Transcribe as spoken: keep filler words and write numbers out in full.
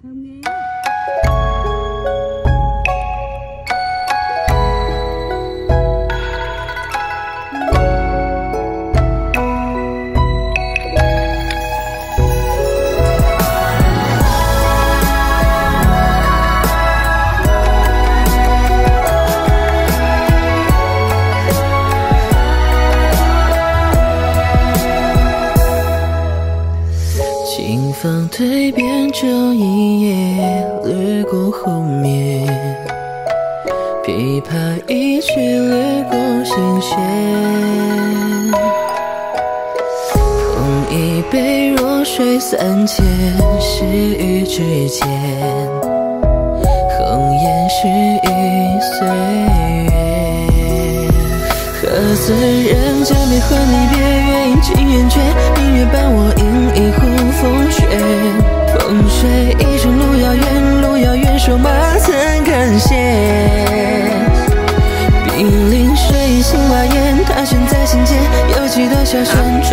thơm ghê. 清风蜕变成一夜，掠过后面，琵琶一曲掠过心弦。捧一杯弱水三千，逝于指尖，红颜逝于岁月。何似人间悲欢离别，月影尽圆缺，明月伴我饮一壶风雪。风水一程路遥远，路遥远，手马曾感谢。冰临水心外烟，他悬在心间，有几多小轩